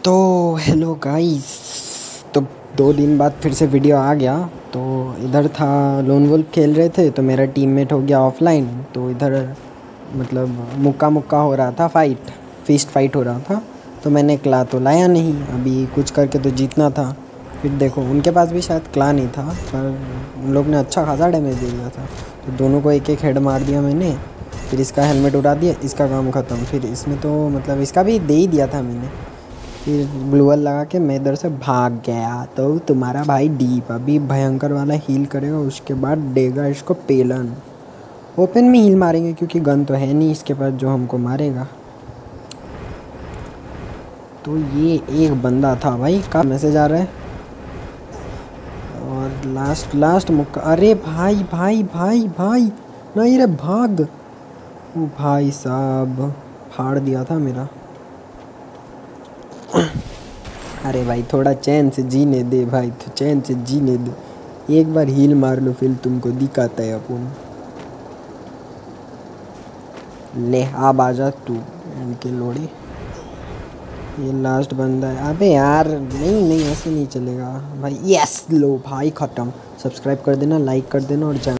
तो hello guys. तो 2 दिन बाद फिर से वीडियो आ गया। तो इधर था लोन वुल्फ खेल रहे थे तो मेरा टीममेट हो गया ऑफलाइन। तो इधर मतलब मुक्का मुक्का हो रहा था, फिस्ट फाइट हो रहा था। तो मैंने क्ला तो लाया नहीं, अभी कुछ करके तो जीतना था। फिर देखो उनके पास भी शायद क्ला नहीं था, पर उन लोग ने अच्छा खासा डैमेज दे दिया था। तो दोनों को एक एक हेड मार दिया मैंने। फिर इसका हेलमेट उड़ा दिया, इसका काम ख़त्म। फिर इसमें तो मतलब इसका भी दे ही दिया था मैंने। फिर ग्लूअल लगा के मैं इधर से भाग गया। तो तुम्हारा भाई डीप अभी भयंकर वाला हील करेगा, उसके बाद देगा इसको पेलन। ओपन में हील मारेंगे क्योंकि गन तो है नहीं इसके पास जो हमको मारेगा। तो ये एक बंदा था भाई, का मैसेज आ रहा है। और लास्ट मुक्का। अरे भाई भाई भाई भाई, नहीं रे भाग। ओ भाई साहब, फाड़ दिया था मेरा। अरे भाई थोड़ा चैन से जीने दे भाई, तो चैन से जीने दे। एक बार हील मार लो फिर तुमको दिखाता है अपन। ले अब आजा तू इनके लोड़ी। ये लास्ट बंदा है। अबे यार नहीं नहीं, ऐसे नहीं चलेगा भाई। यस लो भाई ख़त्म। सब्सक्राइब कर देना, लाइक कर देना और